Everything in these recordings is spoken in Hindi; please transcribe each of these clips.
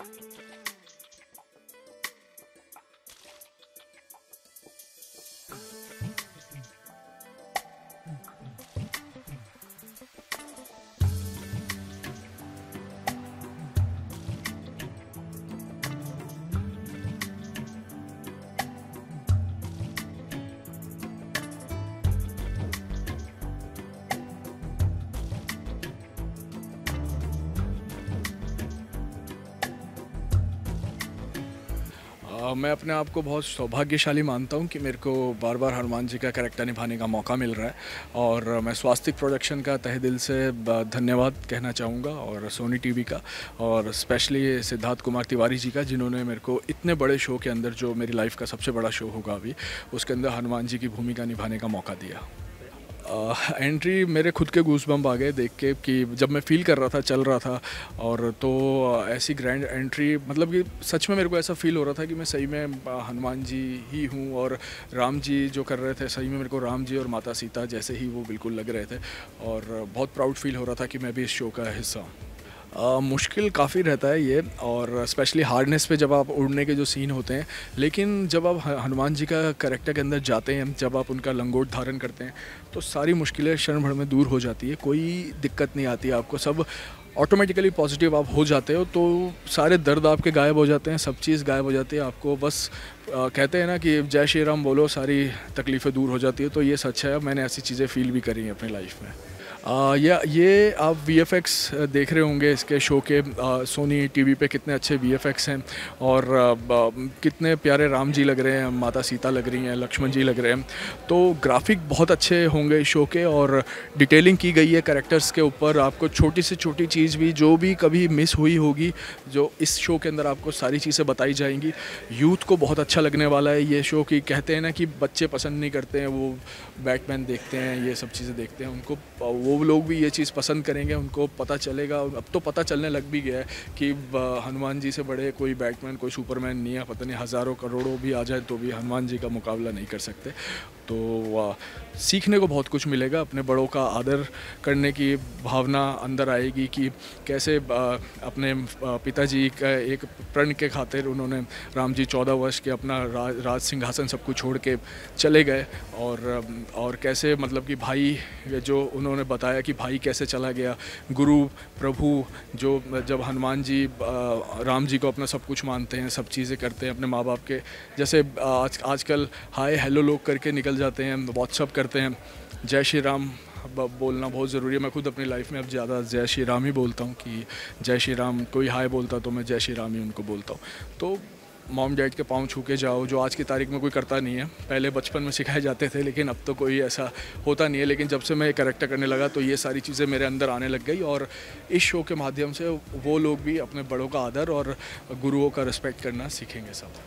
मैं अपने आप को बहुत सौभाग्यशाली मानता हूँ कि मेरे को बार बार हनुमान जी का कैरेक्टर निभाने का मौका मिल रहा है, और मैं स्वास्तिक प्रोडक्शन का तहे दिल से धन्यवाद कहना चाहूँगा, और सोनी टीवी का, और स्पेशली सिद्धार्थ कुमार तिवारी जी का, जिन्होंने मेरे को इतने बड़े शो के अंदर, जो मेरी लाइफ का सबसे बड़ा शो होगा अभी, उसके अंदर हनुमान जी की भूमिका निभाने का मौका दिया। एंट्री मेरे खुद के गूज़बम्प आ गए देख के, कि जब मैं फ़ील कर रहा था, चल रहा था, और तो ऐसी ग्रैंड एंट्री, मतलब कि सच में मेरे को ऐसा फ़ील हो रहा था कि मैं सही में हनुमान जी ही हूँ, और राम जी जो कर रहे थे, सही में मेरे को राम जी और माता सीता जैसे ही वो बिल्कुल लग रहे थे, और बहुत प्राउड फील हो रहा था कि मैं भी इस शो का हिस्सा हूँ। मुश्किल काफ़ी रहता है ये, और स्पेशली हार्डनेस पे जब आप उड़ने के जो सीन होते हैं, लेकिन जब आप हनुमान जी का कैरेक्टर के अंदर जाते हैं, जब आप उनका लंगोट धारण करते हैं, तो सारी मुश्किलें क्षण भर में दूर हो जाती है, कोई दिक्कत नहीं आती आपको, सब ऑटोमेटिकली पॉजिटिव आप हो जाते हो, तो सारे दर्द आपके गायब हो जाते हैं, सब चीज़ गायब हो जाती है, आपको बस कहते हैं ना कि जय श्री राम बोलो, सारी तकलीफ़ें दूर हो जाती है। तो ये सच है, मैंने ऐसी चीज़ें फ़ील भी करी हैं अपनी लाइफ में। ये आप VFX देख रहे होंगे इसके शो के, सोनी टीवी पे कितने अच्छे VFX हैं, और कितने प्यारे राम जी लग रहे हैं, माता सीता लग रही हैं, लक्ष्मण जी लग रहे हैं, तो ग्राफिक बहुत अच्छे होंगे इस शो के, और डिटेलिंग की गई है कैरेक्टर्स के ऊपर। आपको छोटी से छोटी चीज़ भी जो भी कभी मिस हुई होगी, जो इस शो के अंदर आपको सारी चीज़ें बताई जाएंगी। यूथ को बहुत अच्छा लगने वाला है ये शो, कि कहते हैं ना कि बच्चे पसंद नहीं करते हैं, वो बैटमैन देखते हैं, ये सब चीज़ें देखते हैं, उनको वो लोग भी ये चीज़ पसंद करेंगे, उनको पता चलेगा, अब तो पता चलने लग भी गया है कि हनुमान जी से बड़े कोई बैटमैन, कोई सुपरमैन नहीं है, पता नहीं हज़ारों करोड़ों भी आ जाए तो भी हनुमान जी का मुकाबला नहीं कर सकते। तो सीखने को बहुत कुछ मिलेगा, अपने बड़ों का आदर करने की भावना अंदर आएगी, कि कैसे अपने पिताजी का एक प्रण के खातिर उन्होंने, राम जी 14 वर्ष के अपना राज सिंहासन सब कुछ छोड़ के चले गए, और कैसे मतलब कि भाई, जो उन्होंने बताया कि भाई कैसे चला गया, गुरु प्रभु जो, जब हनुमान जी राम जी को अपना सब कुछ मानते हैं, सब चीज़ें करते हैं अपने माँ बाप के, जैसे आजकल हाय हेलो लोग करके निकल जाते हैं, व्हाट्सअप करते हैं, जय श्री राम बोलना बहुत ज़रूरी है। मैं खुद अपनी लाइफ में अब ज़्यादा जय श्री राम ही बोलता हूँ, कि जय श्री राम, कोई हाय बोलता तो मैं जय श्री राम ही उनको बोलता हूँ। तो मॉम डैड के पाँव छू के जाओ, जो आज की तारीख में कोई करता नहीं है, पहले बचपन में सिखाए जाते थे, लेकिन अब तो कोई ऐसा होता नहीं है। लेकिन जब से मैं कैरेक्टर करने लगा, तो ये सारी चीज़ें मेरे अंदर आने लग गई, और इस शो के माध्यम से वो लोग भी अपने बड़ों का आदर और गुरुओं का रिस्पेक्ट करना सीखेंगे सब।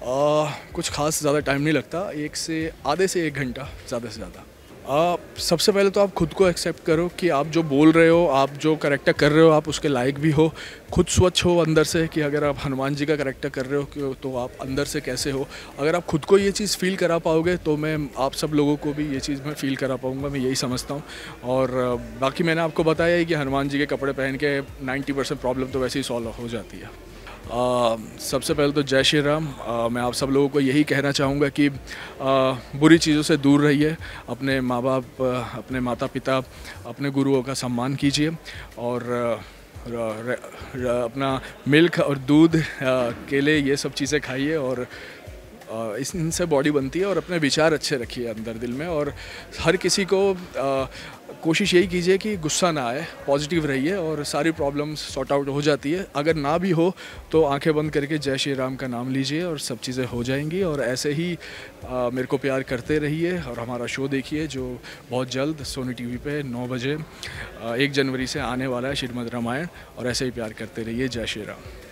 कुछ खास ज़्यादा टाइम नहीं लगता, आधे से 1 घंटा ज़्यादा से ज़्यादा। सबसे पहले तो आप खुद को एक्सेप्ट करो कि आप जो बोल रहे हो, आप जो कैरेक्टर कर रहे हो, आप उसके लायक भी हो। खुद स्वच्छ हो अंदर से, कि अगर आप हनुमान जी का कैरेक्टर कर रहे हो तो आप अंदर से कैसे हो। अगर आप खुद को ये चीज़ फ़ील करा पाओगे, तो मैं आप सब लोगों को भी ये चीज़ मैं फ़ील करा पाऊँगा, मैं यही समझता हूँ। और बाकी मैंने आपको बताया है कि हनुमान जी के कपड़े पहन के 90% प्रॉब्लम तो वैसे ही सॉल्व हो जाती है। सबसे पहले तो जय श्री राम। मैं आप सब लोगों को यही कहना चाहूँगा कि बुरी चीज़ों से दूर रहिए, अपने माँ बाप, अपने माता पिता, अपने गुरुओं का सम्मान कीजिए, और अपना मिल्क और दूध, केले, ये सब चीज़ें खाइए, और इनसे बॉडी बनती है। और अपने विचार अच्छे रखिए अंदर दिल में, और हर किसी को कोशिश यही कीजिए कि गुस्सा ना आए, पॉजिटिव रहिए, और सारी प्रॉब्लम्स सॉर्ट आउट हो जाती है। अगर ना भी हो तो आंखें बंद करके जय श्री राम का नाम लीजिए, और सब चीज़ें हो जाएंगी। और ऐसे ही मेरे को प्यार करते रहिए, और हमारा शो देखिए, जो बहुत जल्द सोनी टीवी पे 9 बजे 1 जनवरी से आने वाला है, श्रीमद् रामायण। और ऐसे ही प्यार करते रहिए। जय श्री राम।